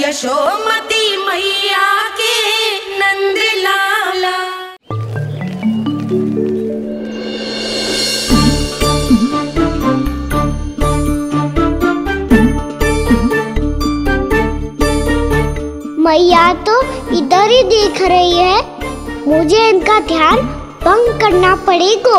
यशोमती मैया के नंदलाला। मैया तो इधर ही देख रही है, मुझे इनका ध्यान भंग करना पड़ेगा।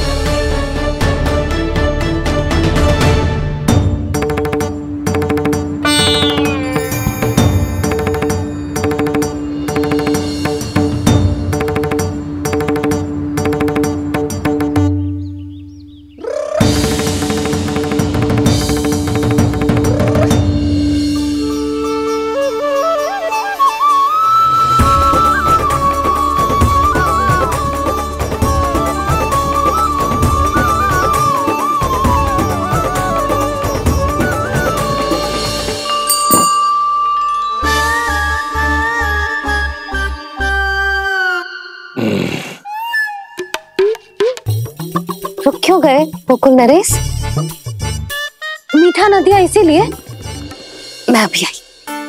क्यों गए गोकुल नरेश? मीठा न दिया इसीलिए? मैं अभी आई।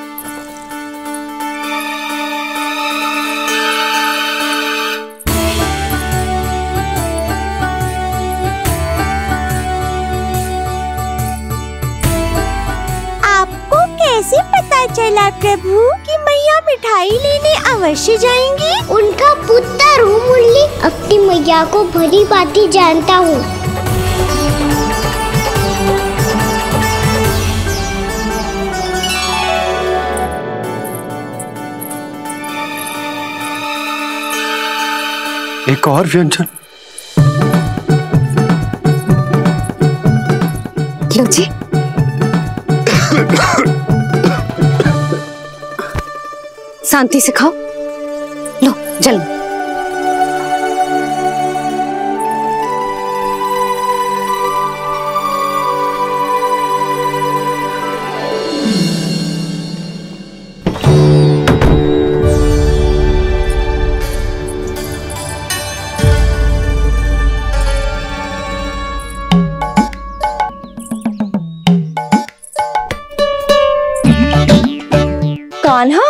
आपको कैसे पता चला प्रभु कि मैया मिठाई लेने अवश्य जाएंगी? उनका पुत्र हूँ मुरली, अपनी मैया को भली भांति जानता हूँ। एक और व्यंजन। लो जी। शांति से खाओ। लो जल। कान्हा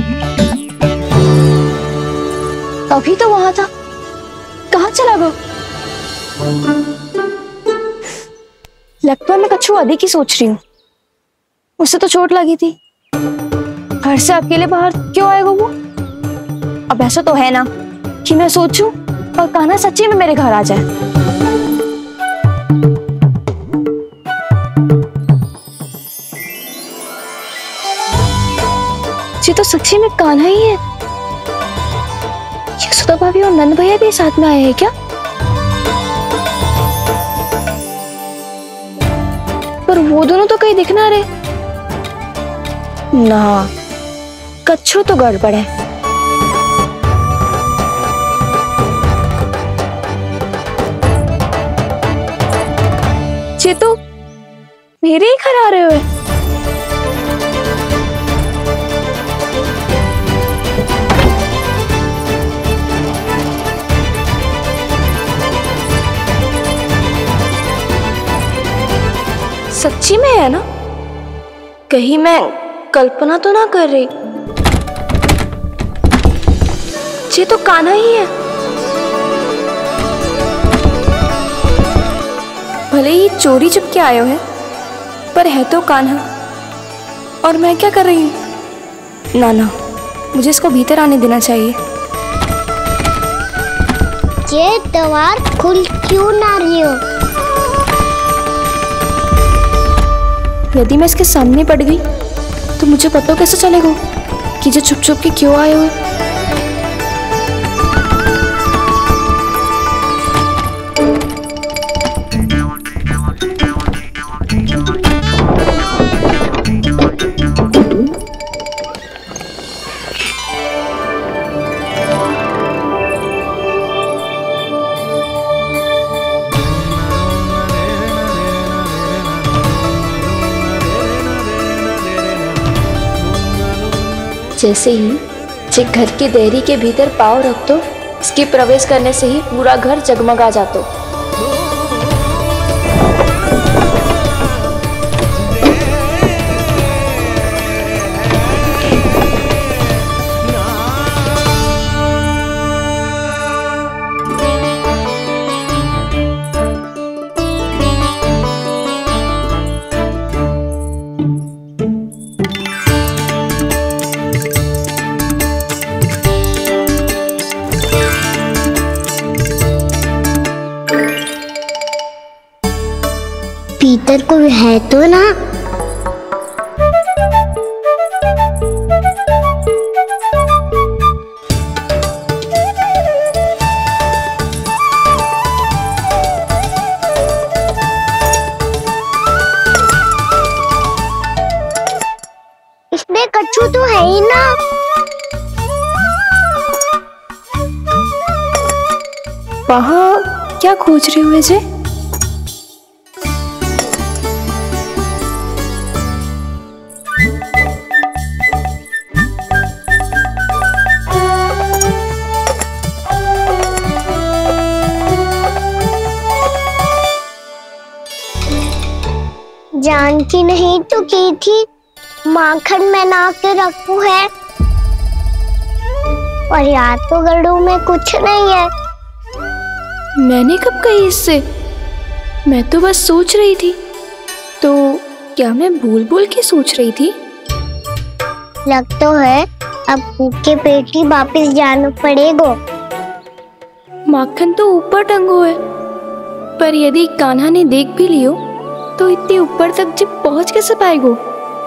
अभी तो वहां था, कहाँ चला गया? लगता मैं कछु अधिक ही सोच रही हूँ। उसे तो चोट लगी थी, घर से अकेले बाहर क्यों आएगा वो? अब ऐसा तो है ना कि मैं सोचूं और कान्हा सच्ची में मेरे घर आ जाए। ये तो सच्ची में कान्हा ही है। यशोदा भाभी और नंद भैया भी साथ में आए हैं क्या? पर वो दोनों तो कहीं दिख ना रहे। ना, कच्छो तो गड़बड़ है। ये तो मेरे ही घर आ रहे हुए। सच्ची में है ना? कहीं मैं कल्पना तो ना कर रही? ये तो कान्हा ही है। भले ही चोरी चुपके आए हो है, पर है तो कान्हा। और मैं क्या कर रही हूँ? ना ना, मुझे इसको भीतर आने देना चाहिए। ये द्वार खुल क्यों ना रही हो? यदि मैं इसके सामने पड़ गई तो मुझे पता कैसे चलेगा कि ये छुप छुप के क्यों आए हुए? जैसे ही जे घर की देहरी के भीतर पाँव रख दो, इसके प्रवेश करने से ही पूरा घर जगमगा जातो। कच्छू तो है ही ना। वहाँ क्या खोज रहे हो वैसे? जानकी नहीं तो की थी माखन बना के रखू है, और याद तो गड़ू में कुछ नहीं है। मैंने कब कही इससे? मैं तो बस सोच रही थी। तो क्या मैं भूल भूल के सोच रही थी? लग तो है अब भूखे पेट ही वापिस जाना पड़ेगा। माखन तो ऊपर टंगो है, पर यदि कान्हा ने देख भी लियो तो इतने ऊपर तक जब पहुंच कैसे पाएगो?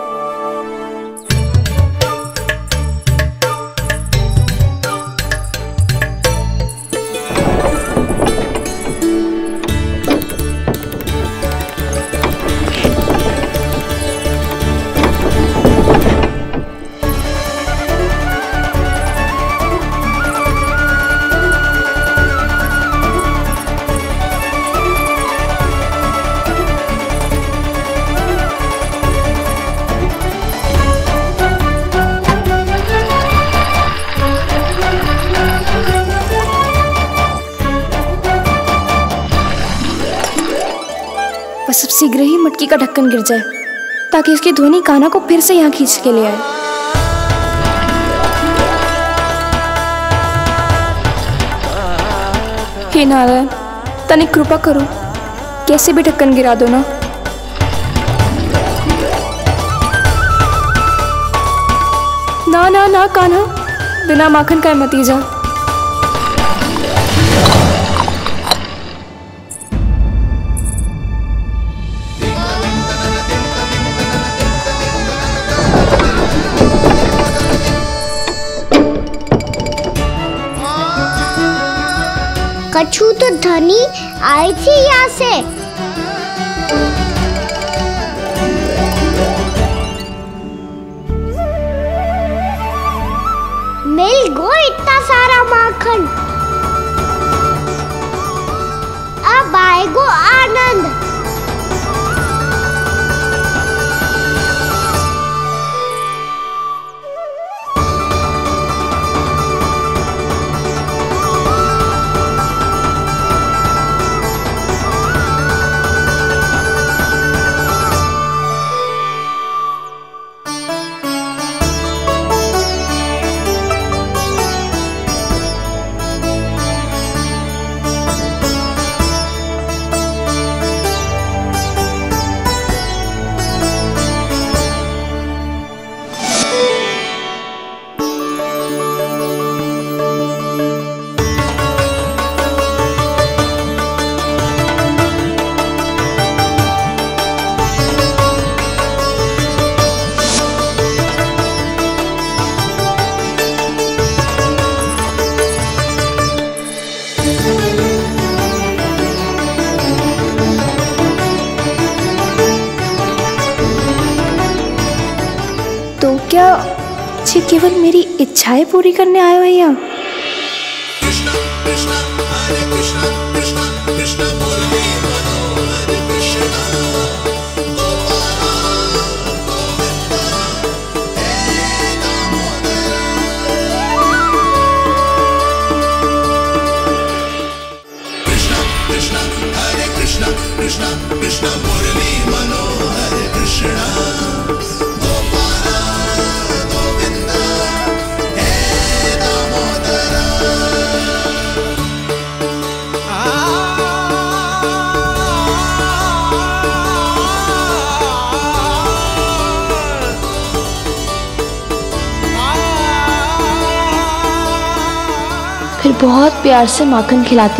बस अब शीघ्र ही मटकी का ढक्कन गिर जाए ताकि उसकी ध्वनि कान्हा को फिर से यहाँ खींच के ले आए। हे नारायण, तनिक कृपा करो, कैसे भी ढक्कन गिरा दो ना। ना ना ना कान्हा, बिना माखन का मत ही जा। कच्छू तो धनी आई थी यहाँ से। मिल गो इतना सारा माखन, अब आएगो आनंद। क्या ये केवल मेरी इच्छाएं पूरी करने आए हो यहाँ? फिर बहुत प्यार से माखन खिलाती।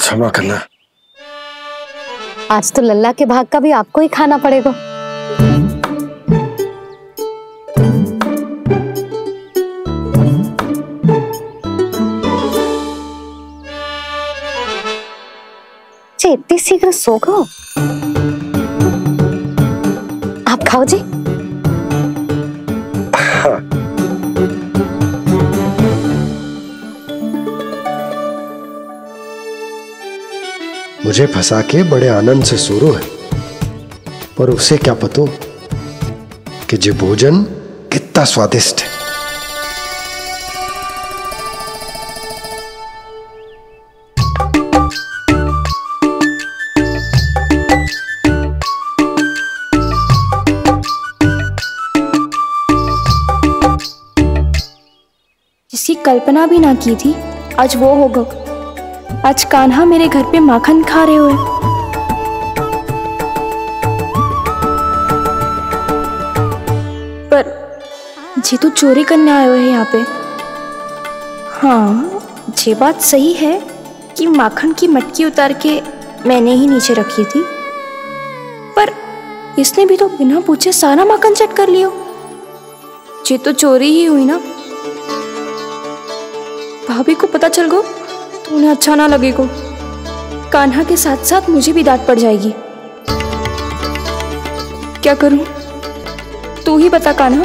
क्षमा करना। आज तो लल्ला के भाग का भी आपको ही खाना पड़ेगा। इतनी शीघ्र सो गो? आप खाओ जी। हाँ। मुझे फंसा के बड़े आनंद से सो रो है, पर उसे क्या पता कि ये भोजन कितना स्वादिष्ट है। जिसकी कल्पना भी ना की थी, आज वो होगा। आज कान्हा मेरे घर पे माखन खा रहे हुए। पर जी तो चोरी करने आए हुए हैं यहाँ पे। हाँ, ये बात सही है कि माखन की मटकी उतार के मैंने ही नीचे रखी थी, पर इसने भी तो बिना पूछे सारा माखन चट कर लिया। ये तो चोरी ही हुई ना। भाभी को पता चल गो तो उन्हें अच्छा ना लगेगा। कान्हा के साथ साथ मुझे भी डांट पड़ जाएगी। क्या करूं? तू ही बता कान्हा।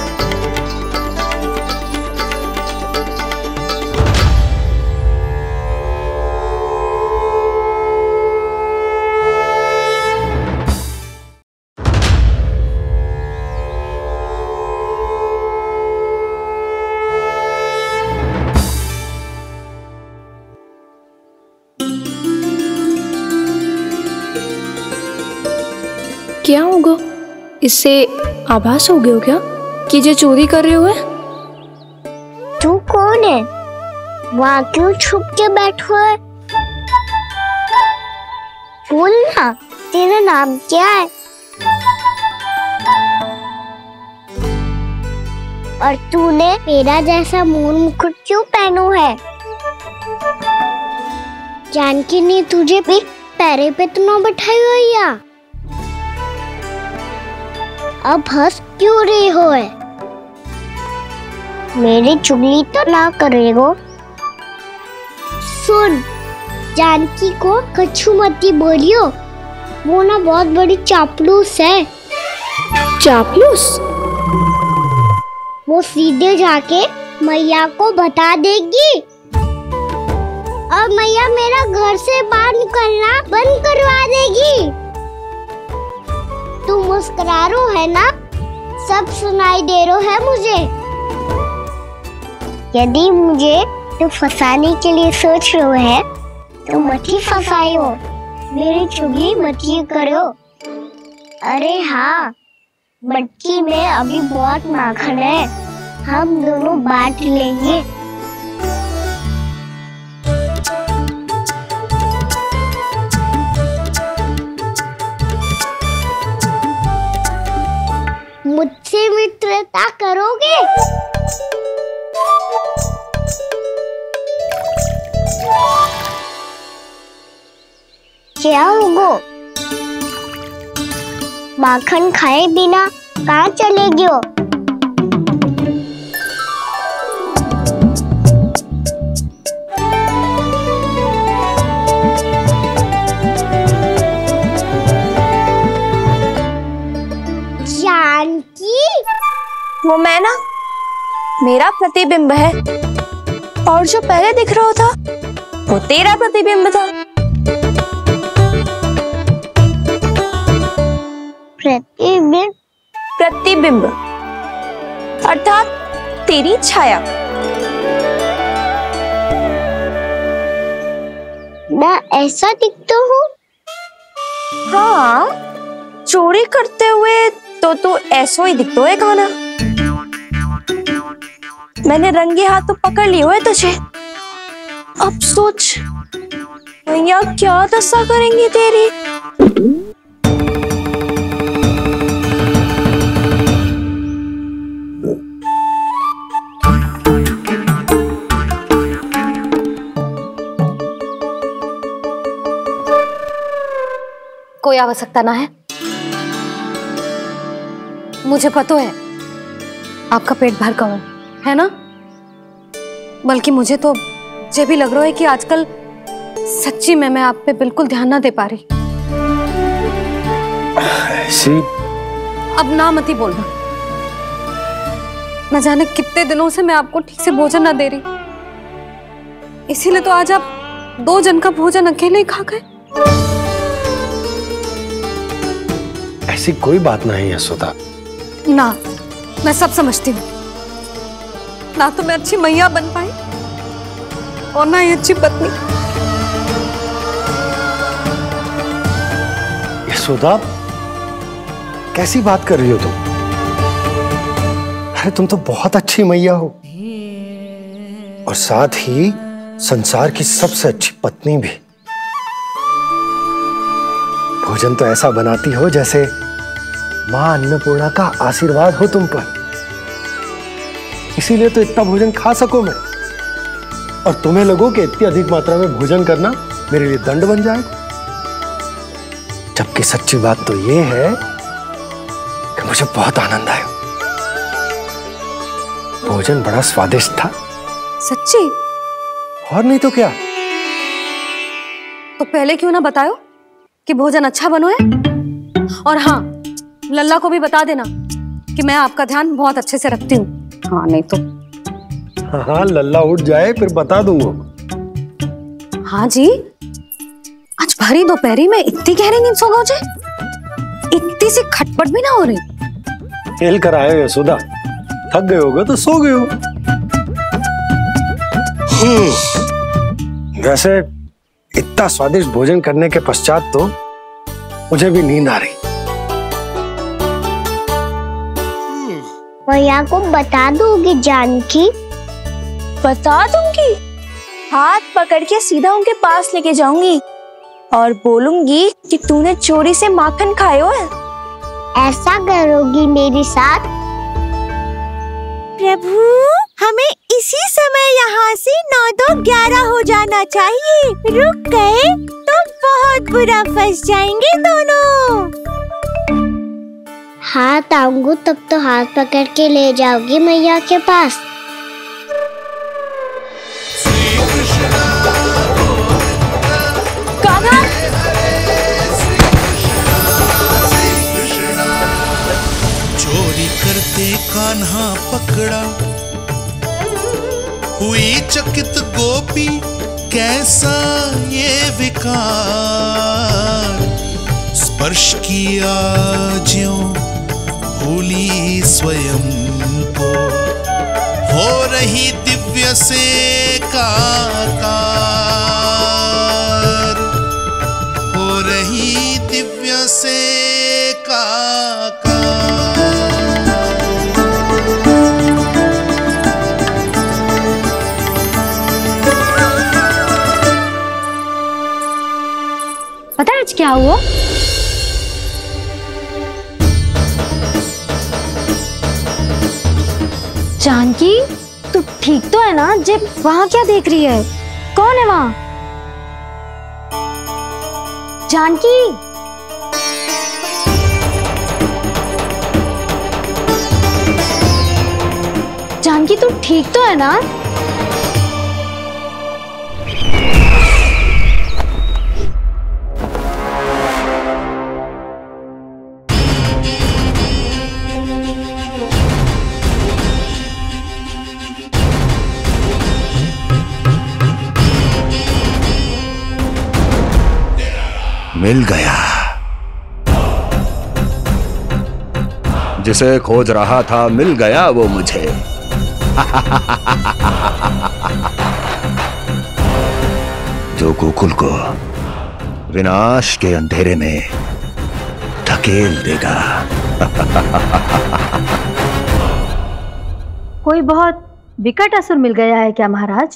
क्या होगा? इससे आभास हो गए हो क्या कि ये चोरी कर रहे हुए? तू कौन है? वहाँ क्यों छुप के बैठो है? बोल ना, तेरा नाम क्या है? और तूने मेरा जैसा मोर मुकुट क्यों पहनो है? जानकी ने तुझे भी पैरे पे तो ना बैठाई हुई है। अब हंस क्यों रही हो है? मेरी चुगली तो ना करेगो। सुन, जानकी को कछु मत बोलियो, वो ना बहुत बड़ी चापलूस है। चापलूस? वो सीधे जाके मैया को बता देगी और मैया मेरा घर से बाहर निकलना बंद करवा देगी। तू मुस्कुरा रो है ना? सब सुनाई दे रो है मुझे। यदि मुझे तू फंसाने के लिए सोच रो है तो मत ही फंसायो, मेरी चुगली मत ही करो। अरे हाँ, मटकी में अभी बहुत माखन है, हम दोनों बांट लेंगे। मुझसे मित्रता करोगे? क्या होगा? माखन खाए बिना कहाँ चलेगी हो? जानकी? वो मैं ना, मेरा प्रतिबिंब है, और जो पहले दिख रहा था वो तेरा प्रतिबिंब था। प्रतिबिंब? प्रतिबिंब अर्थात तेरी छाया। मैं ऐसा दिखता हूँ? हाँ, चोरी करते हुए तो तू ऐसा ही दिखता है खाना। मैंने रंगे हाथ तो पकड़ लिए हुए तुझे। अब सोच मैया क्या दशा करेंगी तेरी। कोई आवश्यकता ना है। मुझे पता है आपका पेट भर गया है ना, बल्कि मुझे तो ये भी लग रहा है कि आजकल सच्ची में मैं आप पे बिल्कुल ध्यान ना दे पा रही। ऐसी अब ना मत ही बोलना। न जाने कितने दिनों से मैं आपको ठीक से भोजन ना दे रही, इसीलिए तो आज आप 2 जन का भोजन अकेले ही खा गए। ऐसी कोई बात नहीं यशोदा। ना, मैं सब समझती हूँ। ना तो मैं अच्छी मैया बन पाई और ना ही अच्छी पत्नी। यशोदा, कैसी बात कर रही हो तुम? अरे तुम तो बहुत अच्छी मैया हो और साथ ही संसार की सबसे अच्छी पत्नी भी। भोजन तो ऐसा बनाती हो जैसे मां अन्नपूर्णा का आशीर्वाद हो तुम पर। इसीलिए तो इतना भोजन खा सको मैं, और तुम्हें लगो कि इतनी अधिक मात्रा में भोजन करना मेरे लिए दंड बन जाएगा। जबकि सच्ची बात तो ये है कि मुझे बहुत आनंद आया। भोजन बड़ा स्वादिष्ट था। सच्ची? और नहीं तो क्या। तो पहले क्यों ना बताओ कि भोजन अच्छा बनो है। और हाँ, लल्ला को भी बता देना कि मैं आपका ध्यान बहुत अच्छे से रखती हूँ। हाँ नहीं तो। हाँ, लल्ला उठ जाए फिर बता दूंगा। हाँ जी, आज भरी दोपहरी में इतनी गहरी नींद सो गए मुझे, इतनी सी खटपट भी ना हो रही। खेल कर आए हो यशोदा, थक गए होगे तो सो गए हो। वैसे इतना स्वादिष्ट भोजन करने के पश्चात तो मुझे भी नींद आ रही। मैया को बता दोगी जानकी? बता दूंगी। हाथ पकड़ के सीधा उनके पास लेके जाऊंगी और बोलूंगी कि तूने चोरी से माखन खाया है। ऐसा करोगी मेरे साथ? प्रभु, हमें इसी समय यहाँ से 9-2-11 हो जाना चाहिए। रुक गए तो बहुत बुरा फंस जाएंगे दोनों। हाथ आऊंगी तब तो हाथ पकड़ के ले जाओगी मैया के पास। चोरी करते कान्हा पकड़ा, हुई चकित गोपी कैसा ये विकार। स्पर्श किया ज्यों भूली स्वयं को, हो रही दिव्य से काकार, हो रही दिव्य से काकार। पता है आज क्या हुआ? जानकी, तू ठीक तो है ना? जे वहां क्या देख रही है? कौन है वहां? जानकी, जानकी तू ठीक तो है ना? मिल गया। जिसे खोज रहा था मिल गया वो मुझे। जो गोकुल को विनाश के अंधेरे में धकेल देगा। कोई बहुत विकट असुर मिल गया है क्या महाराज?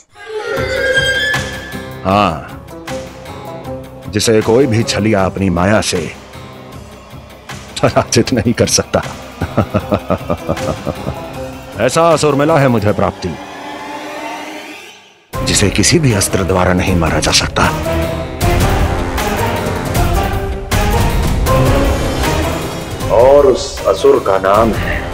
हाँ, जिसे कोई भी छलिया अपनी माया से पराजित नहीं कर सकता। ऐसा असुर मिला है मुझे प्राप्ति, जिसे किसी भी अस्त्र द्वारा नहीं मारा जा सकता। असुर का नाम है